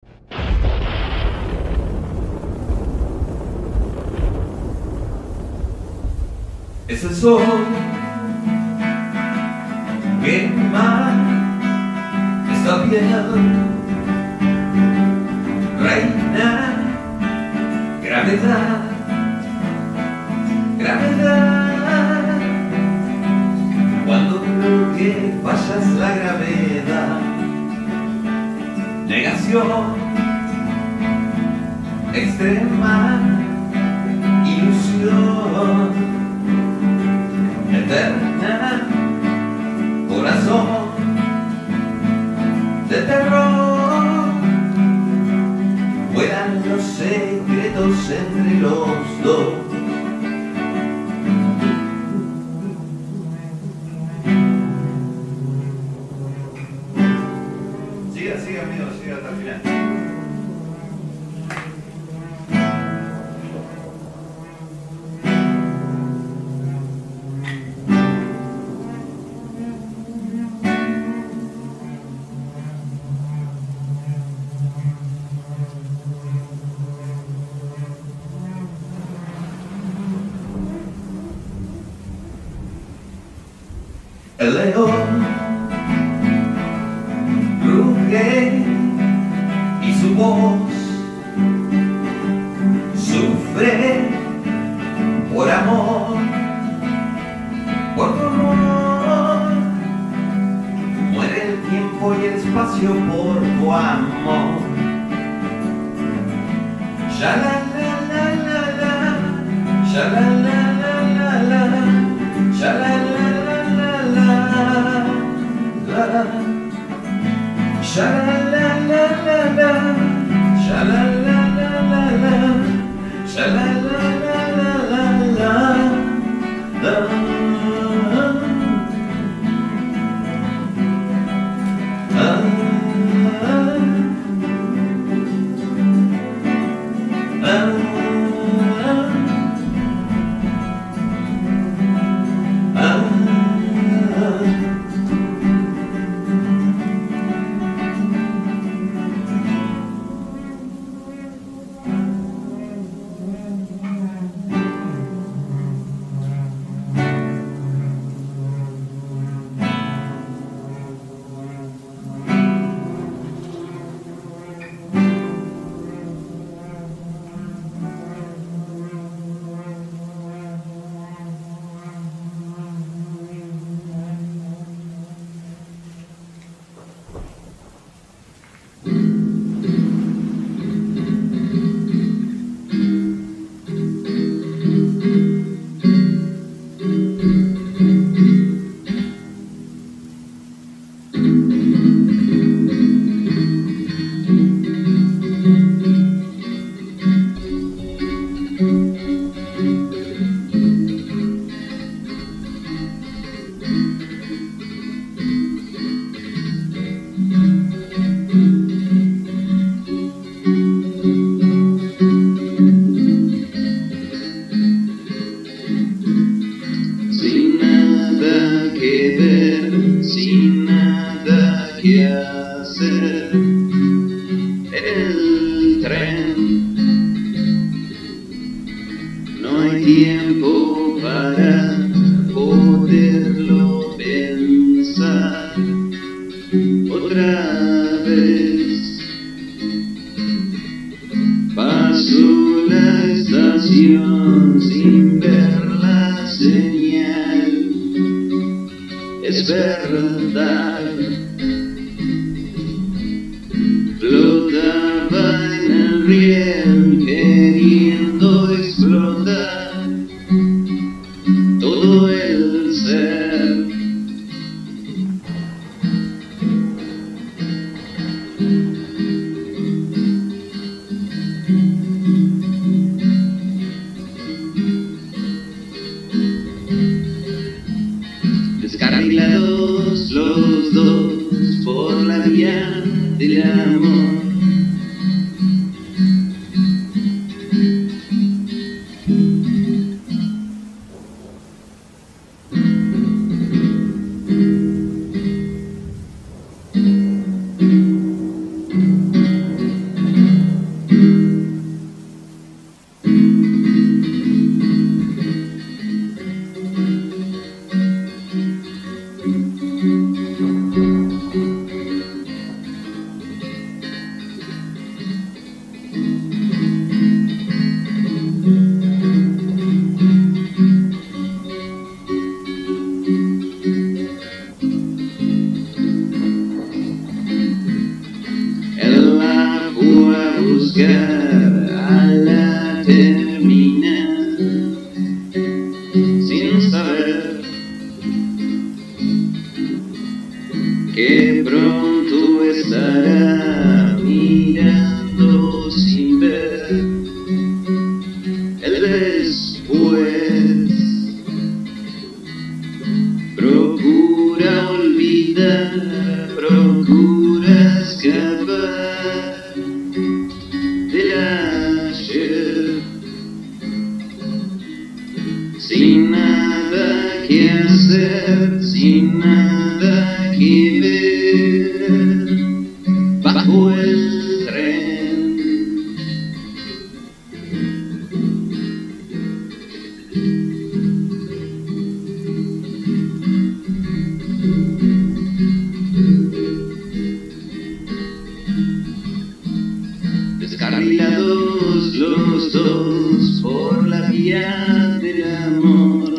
Es el sol que quema esta piel, reina gravedad, gravedad. Cuando creo que fallas la gravedad, negación extrema, ilusión eterna, corazón de terror. Vuelan los secretos entre los dos. Siga, amigo, siga hasta el final. El león ruge y su voz sufre por amor, por tu amor. Muere el tiempo y el espacio por tu amor. Ya la la la la la, ya la la la la la, ya la la la. Sha la la la la, sha la la la la, sha la la la la la. Tiempo para poderlo pensar otra vez. Paso la estación sin ver la señal. Es verdad, flotaba en el riel queriendo explotar todo el ser. Descarrilados los dos por la vía del amor. buscar a la terminal sin saber que pronto estará mirando sin ver el después. Procura olvidar, procura escapar del ayer, sin nada que hacer, sin nada que ver, bajo el tren. Descarrilados los dos por la vía del amor.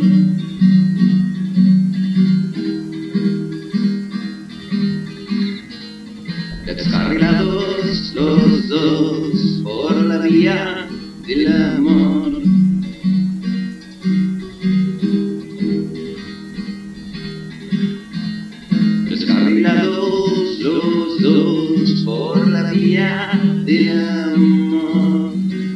Descarrilados los dos por la vía del amor. Descarrilados los dos por la vía del amor.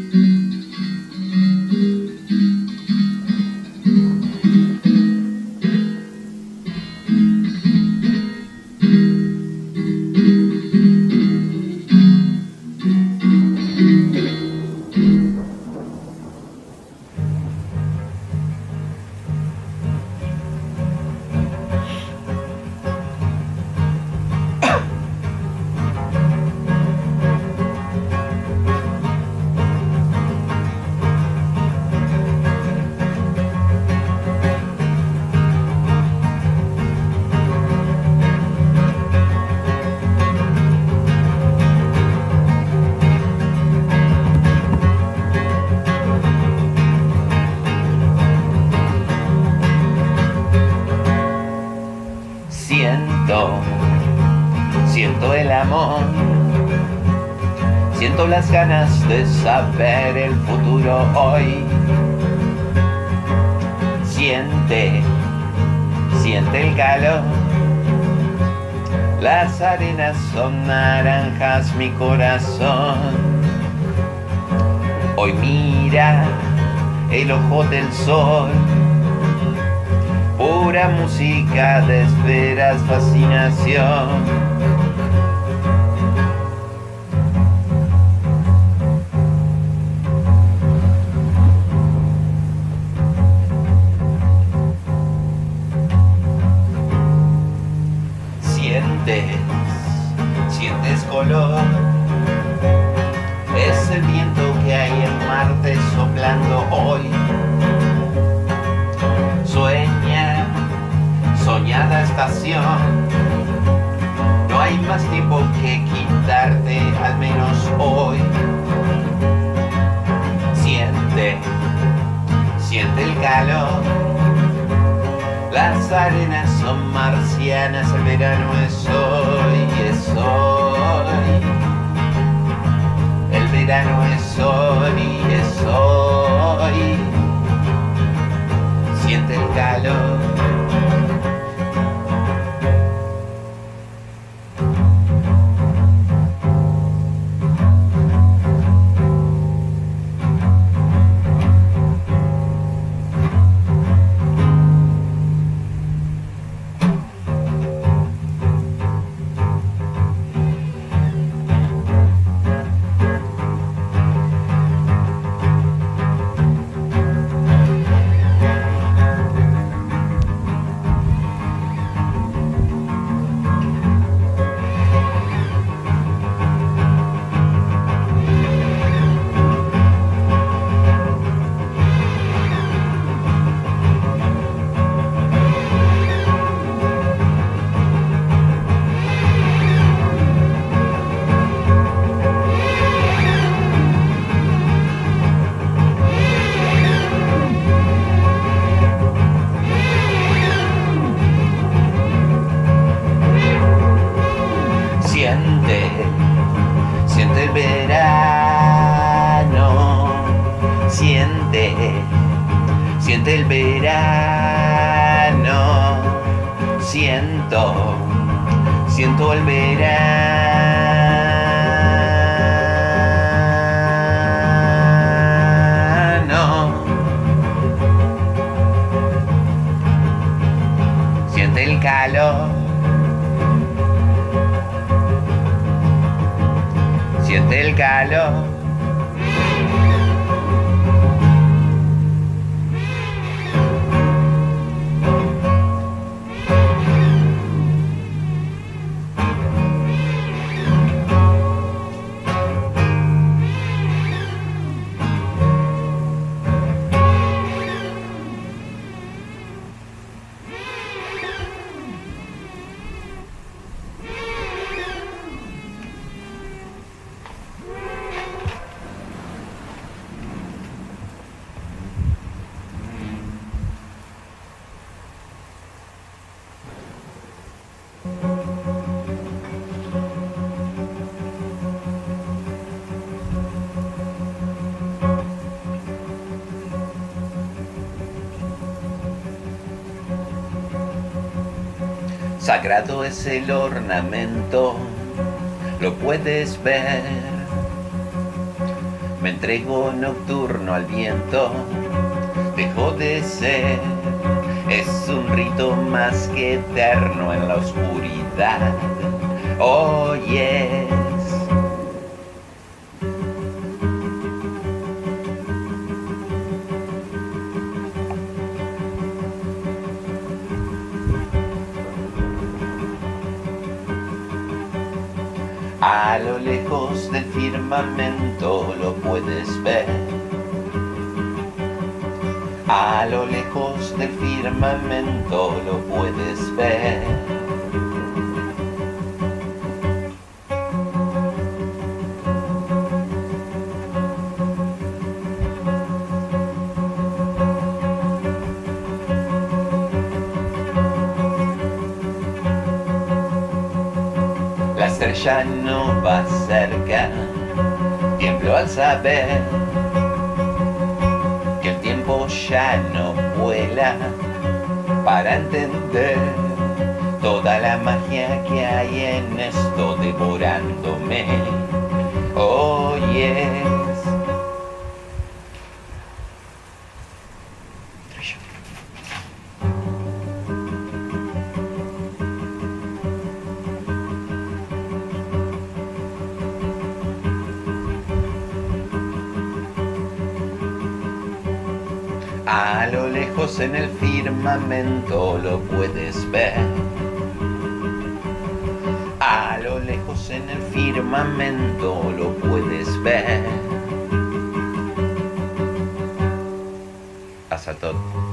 Siento el amor, siento las ganas de saber el futuro hoy. Siente el calor, las arenas son naranjas, mi corazón. Hoy mira el ojo del sol, pura música de esperas, fascinación. Sientes color, es el viento que hay en Marte soplando hoy. Soñada estación, no hay más tiempo que quitarte, al menos hoy. Siente el calor, las arenas son marcianas, el verano es hoy, es hoy. El verano es hoy, es hoy. Siente el calor. Siente el verano. Siente, siente el verano. Siento, siento el verano. Siente el calor. Siente el calor. Sagrado es el ornamento, lo puedes ver. Me entrego nocturno al viento, dejo de ser. Es un rito más que eterno en la oscuridad. Oh yes. A lo lejos del firmamento lo puedes ver. A lo lejos del firmamento lo puedes ver. La estrella no va cerca, tiemblo al saber que el tiempo ya no vuela, para entender toda la magia que hay en esto devorándome. Oh yes. A lo lejos en el firmamento lo puedes ver. A lo lejos en el firmamento lo puedes ver. Hasta todo.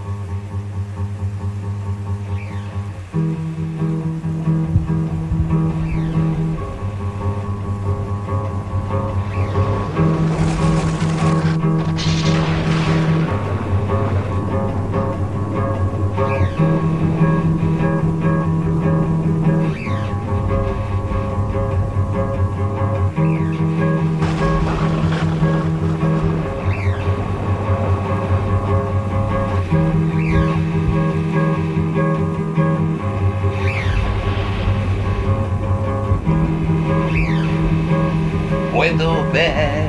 Puedo ver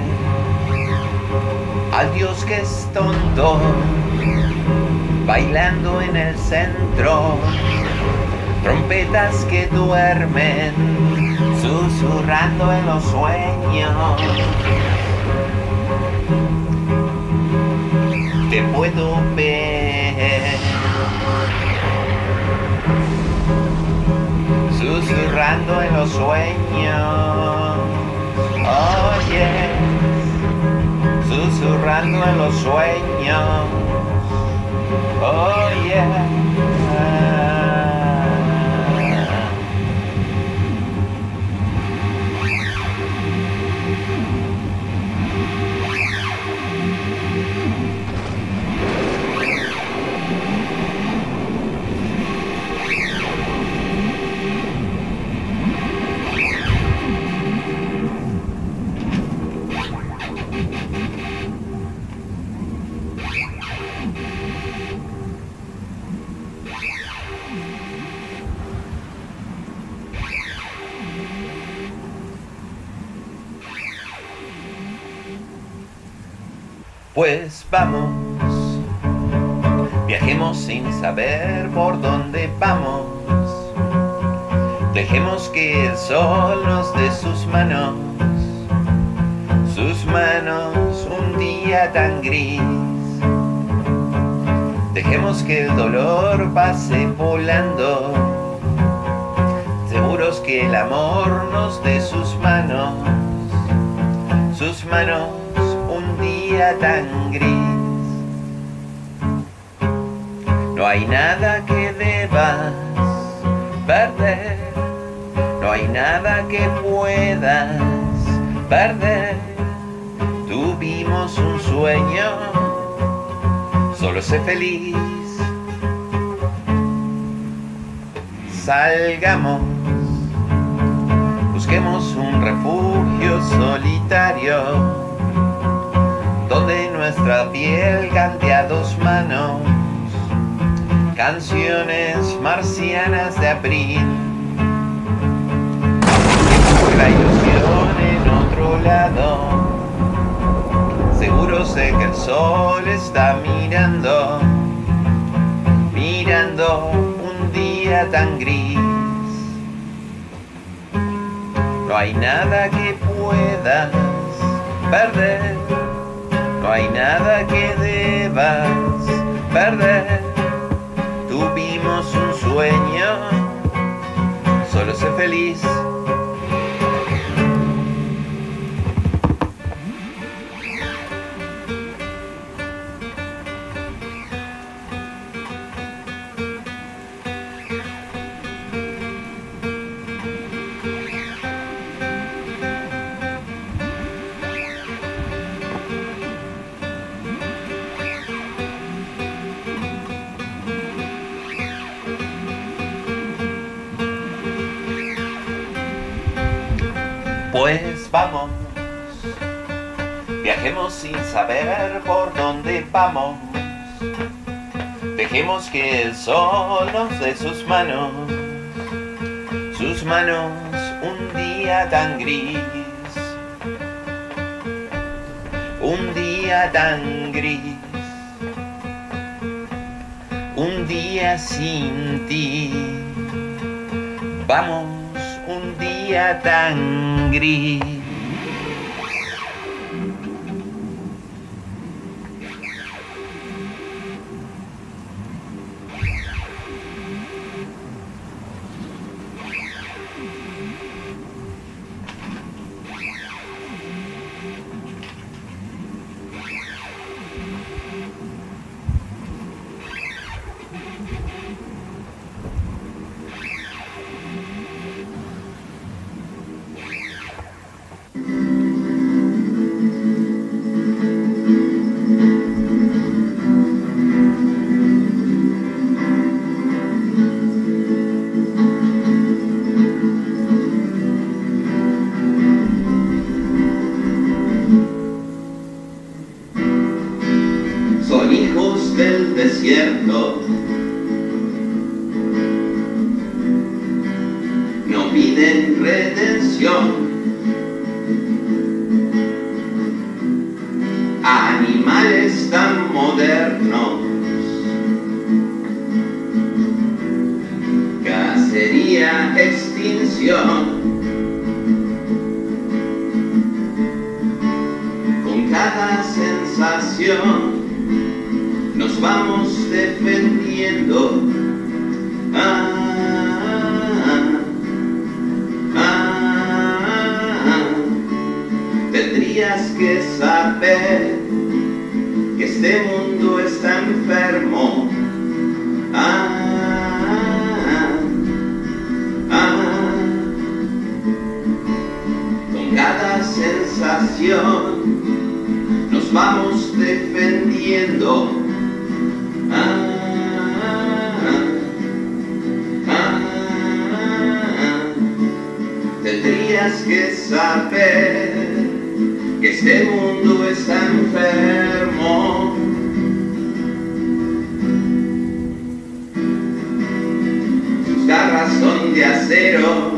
al Dios que es tonto bailando en el centro, trompetas que duermen susurrando en los sueños. Te puedo ver susurrando en los sueños. Oh yes, susurrando en los sueños. Oh yeah. Pues vamos, viajemos sin saber por dónde vamos. Dejemos que el sol nos dé sus manos un día tan gris. Dejemos que el dolor pase volando, seguros que el amor nos dé sus manos un día tan gris. No hay nada que debas perder, no hay nada que puedas perder. Tuvimos un sueño, solo sé feliz. Salgamos, busquemos un refugio solitario, donde nuestra piel cante a dos manos canciones marcianas de abril. La ilusión en otro lado, seguro sé que el sol está mirando un día tan gris. No hay nada que puedas perder, no hay nada que debas perder. Tuvimos un sueño, solo sé feliz. Pues vamos, viajemos sin saber por dónde vamos. Dejemos que el sol nos dé sus manos un día tan gris, un día tan gris, un día sin ti. Vamos, un día tan gris. Son hijos del desierto, no piden redención. Animales tan modernos, cacería, extinción. Con cada sensación nos vamos defendiendo. Tendrías que saber que este mundo está enfermo. Con cada sensación nos vamos defendiendo. Tendrías que saber que este mundo está enfermo. Sus garras son de acero,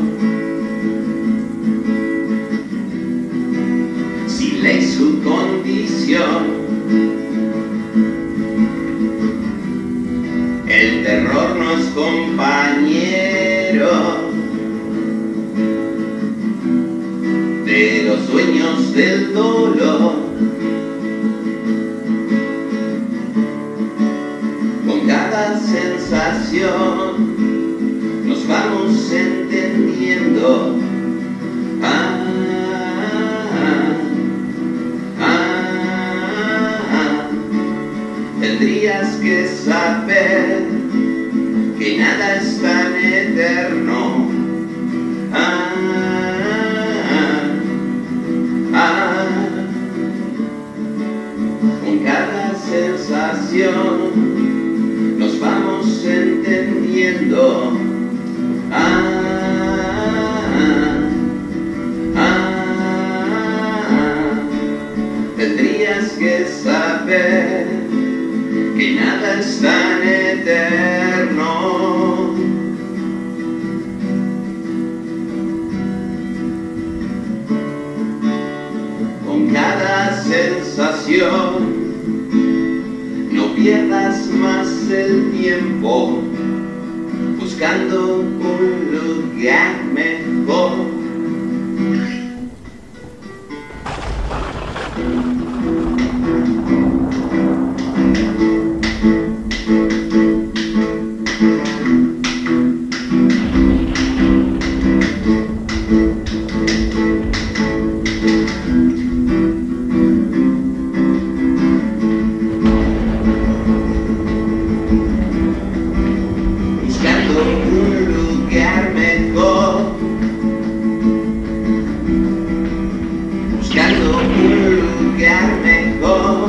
sin ley su condición. El terror no es compañero de los sueños del dolor. Con cada sensación nos vamos entendiendo. Tendrías que saber que nada es tan eterno. Con cada sensación nos vamos entendiendo. Tendrías que saber que nada es tan eterno. Con cada sensación no pierdas más el tiempo buscando un lugar mejor. Buscando un lugar mejor, buscando un lugar mejor.